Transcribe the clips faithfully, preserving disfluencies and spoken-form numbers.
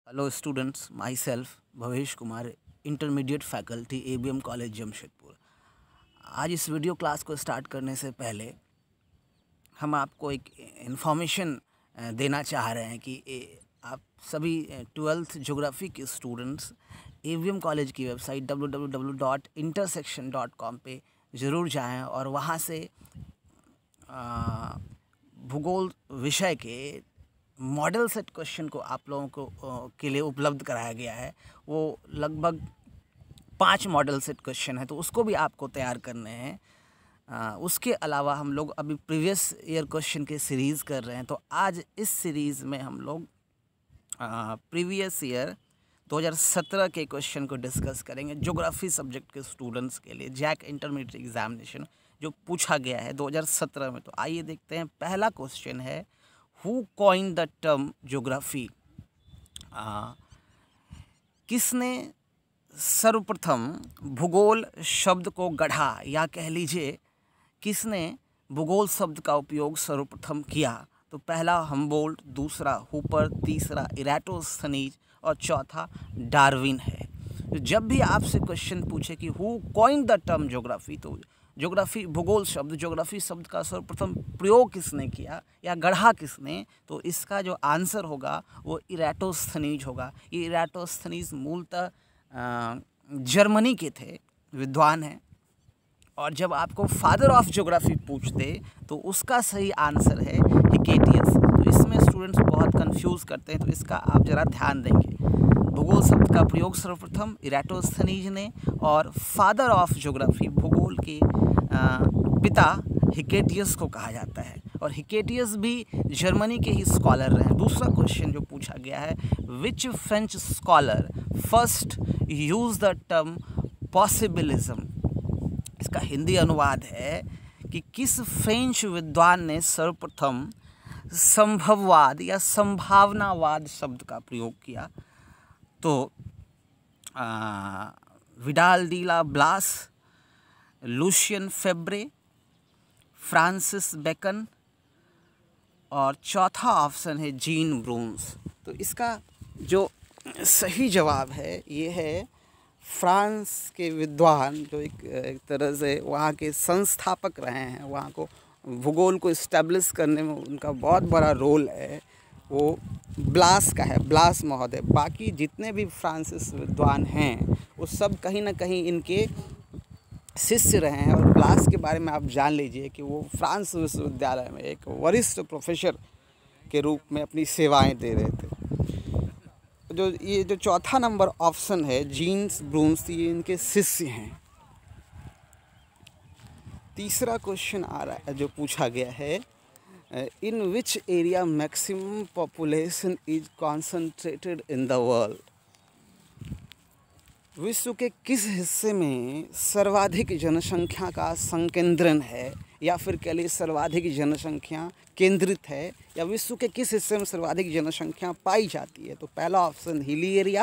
Hello students, myself Bhavesh Kumar, intermediate faculty A B M college Jamshedpur. आज इस video class को start करने से पहले हम आपको एक इन्फॉर्मेशन देना चाह रहे हैं कि ए, आप सभी ट्वेल्थ ज्योग्राफी के students A B M college की website W W W dot intersection dot com पे ज़रूर जाएं और वहाँ से भूगोल विषय के मॉडल सेट क्वेश्चन को आप लोगों को के लिए उपलब्ध कराया गया है। वो लगभग पांच मॉडल सेट क्वेश्चन है, तो उसको भी आपको तैयार करने हैं। आ, उसके अलावा हम लोग अभी प्रीवियस ईयर क्वेश्चन के सीरीज़ कर रहे हैं, तो आज इस सीरीज़ में हम लोग प्रीवियस ईयर दो हज़ार सत्रह के क्वेश्चन को डिस्कस करेंगे। ज्योग्राफी सब्जेक्ट के स्टूडेंट्स के लिए जैक इंटरमीडिएट एग्जामिनेशन जो पूछा गया है दो हज़ार सत्रह में। तो आइए देखते हैं। पहला क्वेश्चन है, Who coined the term geography? आ, किसने सर्वप्रथम भूगोल शब्द को गढ़ा, या कह लीजिए किसने भूगोल शब्द का उपयोग सर्वप्रथम किया? तो पहला हम्बोल्ट, दूसरा हूपर, तीसरा इराटोस्थनीज और चौथा डार्विन है। तो जब भी आपसे क्वेश्चन पूछे कि who coined the term geography, तो ज्योग्राफी भूगोल शब्द ज्योग्राफी शब्द का सर्वप्रथम प्रयोग किसने किया या गढ़ा किसने, तो इसका जो आंसर होगा वो इराटोस्थनीज होगा। ये इराटोस्थनीज मूलतः जर्मनी के थे, विद्वान हैं। और जब आपको फादर ऑफ ज्योग्राफी पूछते तो उसका सही आंसर है हिकेटियस। तो इसमें स्टूडेंट्स बहुत कंफ्यूज करते हैं, तो इसका आप ज़रा ध्यान देंगे। भूगोल शब्द का प्रयोग सर्वप्रथम इराटोस्थनीज ने, और फादर ऑफ ज्योग्राफी भूगोल के पिता हिकेटियस को कहा जाता है। और हिकेटियस भी जर्मनी के ही स्कॉलर रहे। दूसरा क्वेश्चन जो पूछा गया है, which French scholar first use the term possibilism. इसका हिंदी अनुवाद है कि किस फ्रेंच विद्वान ने सर्वप्रथम संभववाद या संभावनावाद शब्द का प्रयोग किया? तो आ, Vidal de la Blache, Lucien Febvre, Francis Bacon, और चौथा ऑप्शन है जीन ब्रून्स। तो इसका जो सही जवाब है ये है फ्रांस के विद्वान, जो एक, एक तरह से वहाँ के संस्थापक रहे हैं, वहाँ को भूगोल को इस्टेब्लिश करने में उनका बहुत बड़ा रोल है, वो ब्लास का है, ब्लास महोदय। बाकी जितने भी फ्रांसिस विद्वान हैं वो सब कहीं ना कहीं इनके शिष्य रहे हैं। और ब्लास के बारे में आप जान लीजिए कि वो फ्रांस विश्वविद्यालय में एक वरिष्ठ प्रोफेसर के रूप में अपनी सेवाएं दे रहे थे। जो ये जो चौथा नंबर ऑप्शन है जीन्स ब्रून्स, ये इनके शिष्य हैं। तीसरा क्वेश्चन आ रहा है जो पूछा गया है, in which area maximum population is concentrated in the world. विश्व के किस हिस्से में सर्वाधिक जनसंख्या का संकेंद्रण है, या फिर कह लीजिए सर्वाधिक जनसंख्या केंद्रित है, या विश्व के किस हिस्से में सर्वाधिक जनसंख्या पाई जाती है? तो पहला ऑप्शन हिली एरिया,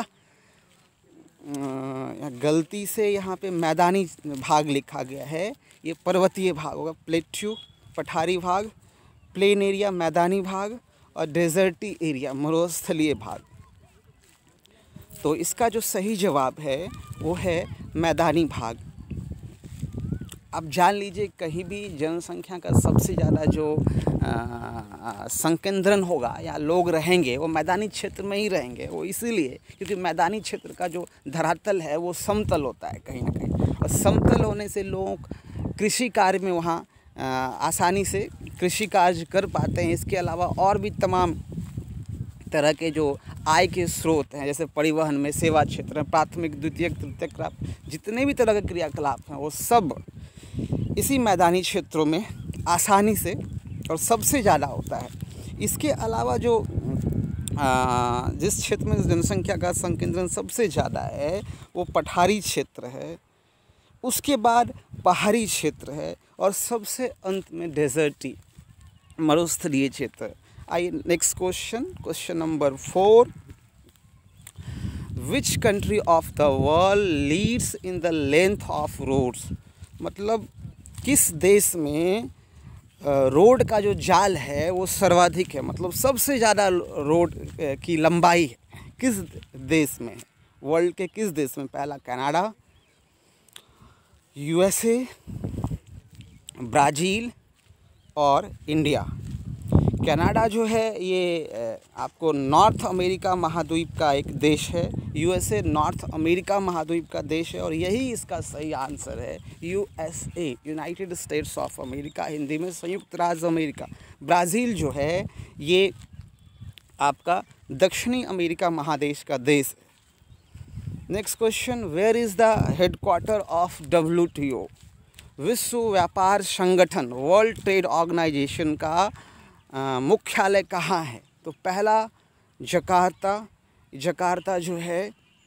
गलती से यहाँ पे मैदानी भाग लिखा गया है, ये पर्वतीय भाग होगा। प्लेट्यू पठारी भाग, प्लेन एरिया मैदानी भाग, और डेजर्टी एरिया मरुस्थलीय भाग। तो इसका जो सही जवाब है वो है मैदानी भाग। आप जान लीजिए कहीं भी जनसंख्या का सबसे ज़्यादा जो संकेंद्रण होगा या लोग रहेंगे वो मैदानी क्षेत्र में ही रहेंगे। वो इसीलिए क्योंकि मैदानी क्षेत्र का जो धरातल है वो समतल होता है कहीं ना कहीं, और समतल होने से लोग कृषि कार्य में वहाँ आसानी से कृषि कार्य कर पाते हैं। इसके अलावा और भी तमाम तरह के जो आय के स्रोत हैं, जैसे परिवहन में, सेवा क्षेत्र में, प्राथमिक द्वितीयक तृतीयक, जितने भी तरह के क्रियाकलाप हैं वो सब इसी मैदानी क्षेत्रों में आसानी से और सबसे ज़्यादा होता है। इसके अलावा जो आ, जिस क्षेत्र में जनसंख्या का संकेंद्रण सबसे ज़्यादा है वो पठारी क्षेत्र है, उसके बाद पहाड़ी क्षेत्र है, और सबसे अंत में डेजर्टी मरुस्थलीय क्षेत्र। आइए next question, question number four, which country of the world leads in the length of roads. मतलब किस देश में रोड का जो जाल है वो सर्वाधिक है, मतलब सबसे ज़्यादा रोड की लंबाई किस देश में है? वर्ल्ड के किस देश में? पहला कनाडा, यूएसए, ब्राज़ील और इंडिया। कनाडा जो है ये आपको नॉर्थ अमेरिका महाद्वीप का एक देश है। यूएसए नॉर्थ अमेरिका महाद्वीप का देश है और यही इसका सही आंसर है, USA, United States of America, Hindi में संयुक्त राज्य अमेरिका। ब्राज़ील जो है ये आपका दक्षिणी अमेरिका महादेश का देश है। Next question, where is the headquarter of W T O? विश्व व्यापार संगठन, वर्ल्ड ट्रेड ऑर्गेनाइजेशन का मुख्यालय कहाँ है? तो पहला जकार्ता। जकार्ता जो है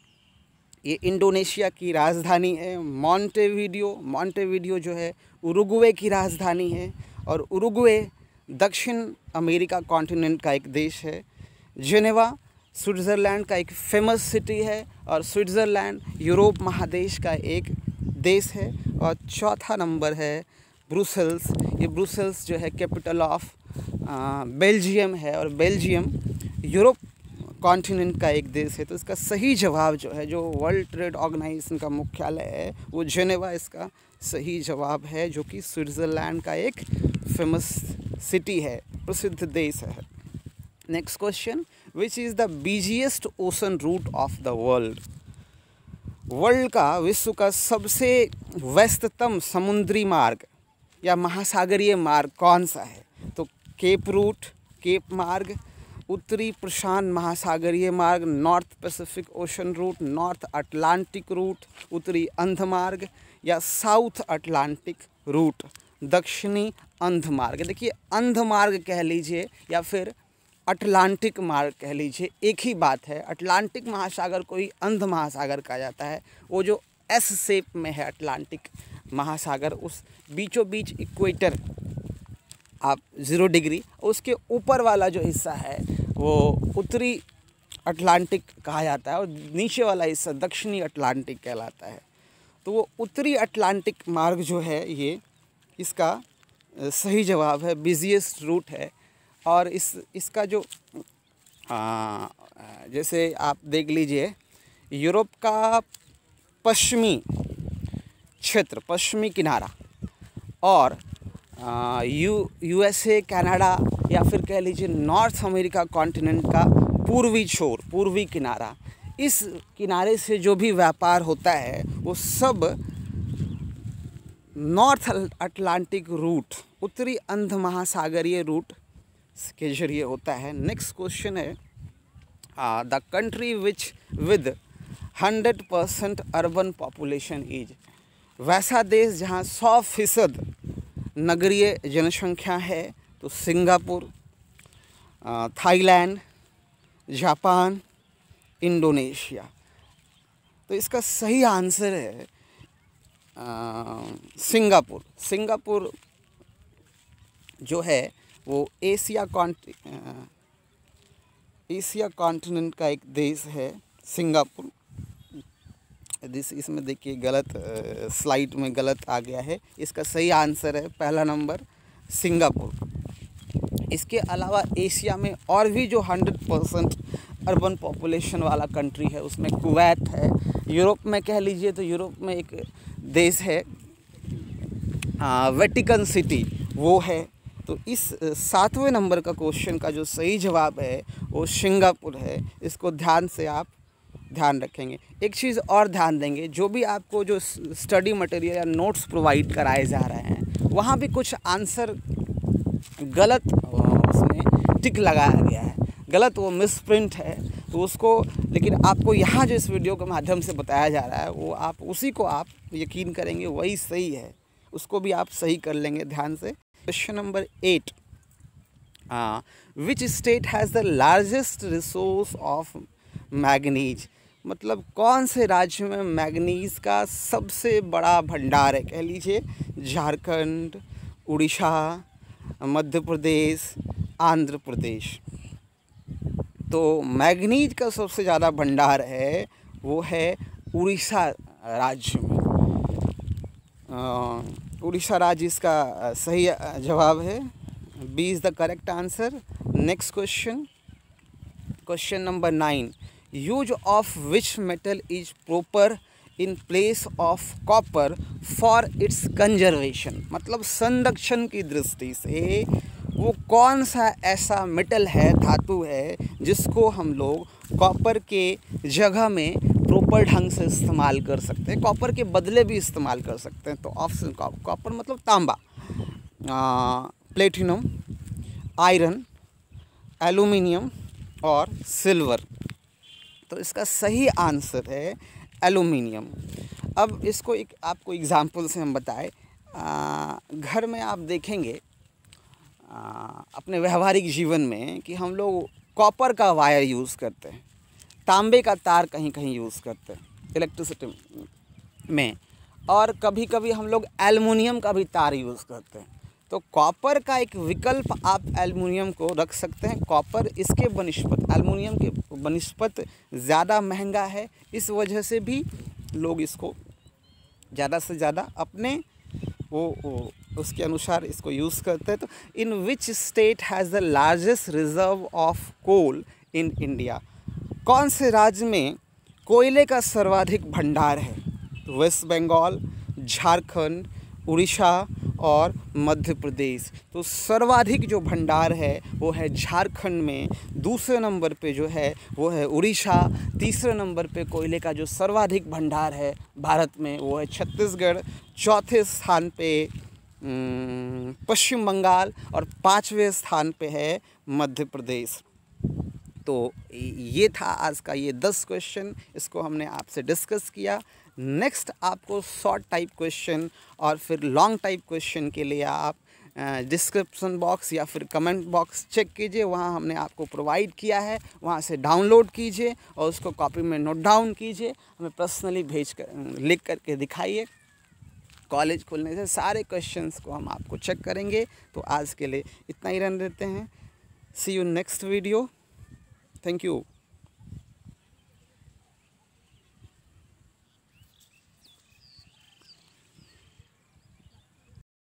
ये इंडोनेशिया की राजधानी है। मॉन्टेविडियो, मॉन्टेविडियो जो है उरुग्वे की राजधानी है और उरुग्वे दक्षिण अमेरिका कॉन्टिनेंट का एक देश है। जेनेवा स्विट्ज़रलैंड का एक फेमस सिटी है और स्विट्ज़रलैंड यूरोप महादेश का एक देश है। और चौथा नंबर है ब्रुसेल्स। ये ब्रुसेल्स जो है कैपिटल ऑफ बेल्जियम है और बेल्जियम यूरोप कॉन्टिनेंट का एक देश है। तो इसका सही जवाब जो है, जो वर्ल्ड ट्रेड ऑर्गेनाइजेशन का मुख्यालय है, वो जेनेवा इसका सही जवाब है, जो कि स्विट्ज़रलैंड का एक फेमस सिटी है, प्रसिद्ध देश है। Next question, which is the busiest ocean route of the world? World का, विश्व का सबसे व्यस्ततम समुद्री मार्ग या महासागरीय मार्ग कौन सा है? तो केप रूट, केप मार्ग, उत्तरी प्रशांत महासागरीय मार्ग, North Pacific Ocean route, North Atlantic route, उत्तरी अंध मार्ग या साउथ अटलांटिक रूट, दक्षिणी अंध मार्ग। देखिए, अंध मार्ग कह लीजिए या फिर अटलांटिक मार्ग कह लीजिए, एक ही बात है। अटलांटिक महासागर को ही अंध महासागर कहा जाता है। वो जो एस शेप में है अटलांटिक महासागर, उस बीचों बीच इक्वेटर आप ज़ीरो डिग्री, उसके ऊपर वाला जो हिस्सा है वो उत्तरी अटलांटिक कहा जाता है और नीचे वाला हिस्सा दक्षिणी अटलांटिक कहलाता है। तो वो उत्तरी अटलांटिक मार्ग जो है ये इसका सही जवाब है, बिजिएस्ट रूट है। और इस इसका जो आ, जैसे आप देख लीजिए, यूरोप का पश्चिमी क्षेत्र, पश्चिमी किनारा और यू यूएसए, कनाडा या फिर कह लीजिए नॉर्थ अमेरिका कॉन्टिनेंट का पूर्वी छोर, पूर्वी किनारा, इस किनारे से जो भी व्यापार होता है वो सब नॉर्थ अटलांटिक रूट, उत्तरी अंध महासागरीय रूट के जरिए होता है। नेक्स्ट क्वेश्चन है, the country which with hundred percent urban population is? वैसा देश जहाँ सौ फीसद नगरीय जनसंख्या है, तो सिंगापुर, थाईलैंड, जापान, इंडोनेशिया। तो इसका सही आंसर है आ, सिंगापुर। सिंगापुर जो है वो एशिया कॉन्ट एशिया कॉन्टिनेंट का एक देश है, सिंगापुर। दिस इसमें देखिए गलत स्लाइड में गलत आ गया है। इसका सही आंसर है पहला नंबर सिंगापुर। इसके अलावा एशिया में और भी जो हंड्रेड परसेंट अर्बन पॉपुलेशन वाला कंट्री है उसमें कुवैत है। यूरोप में कह लीजिए तो यूरोप में एक देश है वेटिकन सिटी, वो है। तो इस सातवें नंबर का क्वेश्चन का जो सही जवाब है वो सिंगापुर है। इसको ध्यान से आप ध्यान रखेंगे। एक चीज़ और ध्यान देंगे, जो भी आपको जो स्टडी मटेरियल या नोट्स प्रोवाइड कराए जा रहे हैं वहाँ भी कुछ आंसर गलत उसमें टिक लगाया गया है, गलत वो मिसप्रिंट है, तो उसको, लेकिन आपको यहाँ जो इस वीडियो के माध्यम से बताया जा रहा है वो आप उसी को आप यकीन करेंगे वही सही है, उसको भी आप सही कर लेंगे ध्यान से। Question number eight, which state has the largest resource of manganese? मतलब कौन से राज्य में मैग्नीज का सबसे बड़ा भंडार है? कह लीजिए झारखंड, उड़ीसा, मध्य प्रदेश, आंध्र प्रदेश। तो मैग्नीज का सबसे ज़्यादा भंडार है वो है उड़ीसा राज्य में। उड़ीसा राज्य इसका सही जवाब है। B is the correct answer. Next question, question number nine, use of which metal is proper in place of copper for its conservation, मतलब संरक्षण की दृष्टि से वो कौन सा ऐसा मेटल है, धातु है, जिसको हम लोग कॉपर के जगह में प्रॉपर ढंग से इस्तेमाल कर सकते हैं, कॉपर के बदले भी इस्तेमाल कर सकते हैं। तो ऑप्शन कॉपर मतलब तांबा, प्लेटिनम, आयरन, एल्युमिनियम और सिल्वर। तो इसका सही आंसर है एल्युमिनियम। अब इसको एक आपको एग्जाम्पल से हम बताएं, घर में आप देखेंगे आ, अपने व्यवहारिक जीवन में कि हम लोग कॉपर का वायर यूज़ करते हैं, तांबे का तार कहीं कहीं यूज़ करते हैं इलेक्ट्रिसिटी में, और कभी कभी हम लोग एल्युमिनियम का भी तार यूज़ करते हैं। तो कॉपर का एक विकल्प आप एल्युमिनियम को रख सकते हैं। कॉपर इसके बनिस्पत एल्युमिनियम के बनिस्पत ज़्यादा महंगा है, इस वजह से भी लोग इसको ज़्यादा से ज़्यादा अपने वो, वो उसके अनुसार इसको यूज़ करते हैं। तो in which state has the largest reserve of coal in India, कौन से राज्य में कोयले का सर्वाधिक भंडार है? तो वेस्ट बंगाल, झारखंड, उड़ीसा और मध्य प्रदेश। तो सर्वाधिक जो भंडार है वो है झारखंड में, दूसरे नंबर पे जो है वो है उड़ीसा, तीसरे नंबर पे कोयले का जो सर्वाधिक भंडार है भारत में वो है छत्तीसगढ़, चौथे स्थान पे पश्चिम बंगाल और पाँचवें स्थान पे है मध्य प्रदेश। तो ये था आज का ये दस क्वेश्चन, इसको हमने आपसे डिस्कस किया। नेक्स्ट आपको शॉर्ट टाइप क्वेश्चन और फिर लॉन्ग टाइप क्वेश्चन के लिए आप डिस्क्रिप्शन बॉक्स या फिर कमेंट बॉक्स चेक कीजिए, वहाँ हमने आपको प्रोवाइड किया है, वहाँ से डाउनलोड कीजिए और उसको कॉपी में नोट डाउन कीजिए, हमें पर्सनली भेज कर लिख करके दिखाइए। कॉलेज खुलने से सारे क्वेश्चंस को हम आपको चेक करेंगे। तो आज के लिए इतना ही रहने देते हैं। See you next video. Thank you.